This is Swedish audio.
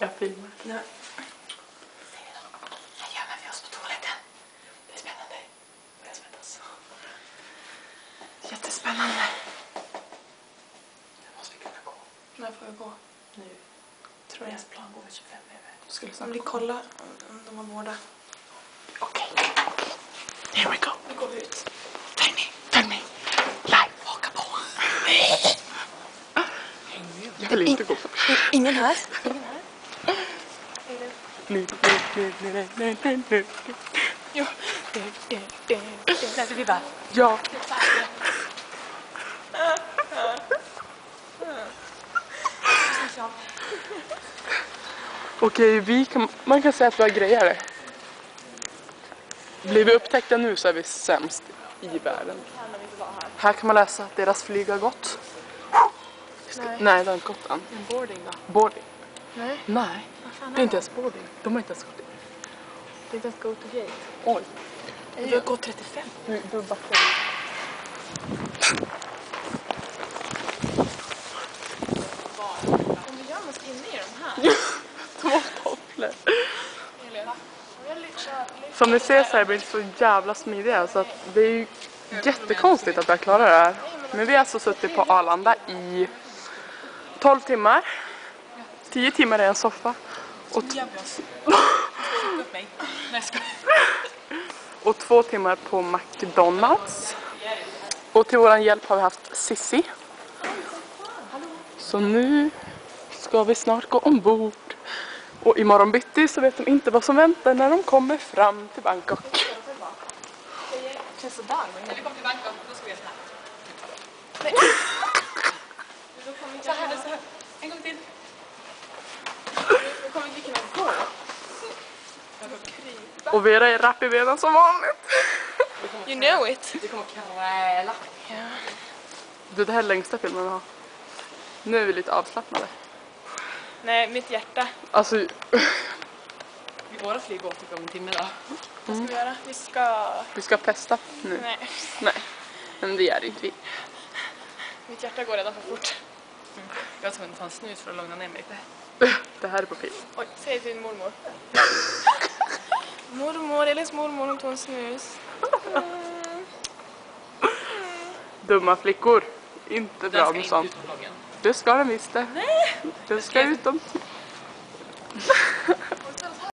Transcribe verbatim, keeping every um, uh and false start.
Jag filmar. Nej. Jag gör med oss på toaletten. Det är spännande. Och jag svettas. Jättespännande. Jag måste kunna gå. När får jag gå? Nu. Tror jag. Plan går vid tjugofem över. Skulle vi kolla om de var båda. Okej. Okay. Here we go. Nu går vi ut. Följ mig. Följ mig. Live. Haka på. Jag vill inte gå på. Ingen här? Ingen här? Nej, nej, nej, nej, nej, nej. Jo. Läser vi bara. Ja. Okej, vi kan, man kan säga att vi har grejer det. Blir vi upptäckta nu så är vi sämst i världen. Här kan man läsa att deras flyg har gått. Nej. Nej, det har inte gått än. En boarding då? Boarding? Nej. Nej, det är inte ens boarding. De har inte ens gått in. Det är inte ens go to gate. Oj. Vi har gått trettiofem. Nu, då backar vi. Om vi gör måste inne i de här. Två tofflor. Som ni ser så här blir det så jävla smidiga så att det är ju jättekonstigt att jag klarar det här. Men vi har alltså suttit på Arlanda i tolv timmar. tio timmar i en soffa. Och, och två timmar på McDonalds. Och till våran hjälp har vi haft Sissi. Så nu ska vi snart gå ombord. Och imorgon bitti så vet de inte vad som väntar när de kommer fram till Bangkok. Det känns sådär. När vi kommer till Bangkok, då ska vi göra så här. Nej. Så här, så här. En gång till. Nu kommer vi kunna gå. Och Vera är rapp i benen som vanligt. You know it. Vi kommer kräla. Ja. Du, det här är längsta filmen vi har. Nu är vi lite avslappnade. Nej, mitt hjärta. Alltså... Vi båda flyger åt om en timme då. Vad ska vi göra? Vi ska... Vi ska testa nu. Nej. Nej. Men det gör inte vi. Mitt hjärta går redan för fort. Mm. Jag ska ta en snus för att lugna ner mig lite. Det här är på film. Oj, säg till din mormor. Mormor, Elins mormor, hon tog en snus. Mm. Dumma flickor. Inte bra med sånt. ut på vloggen. Det ska den visst det. Nej! Den ska ut om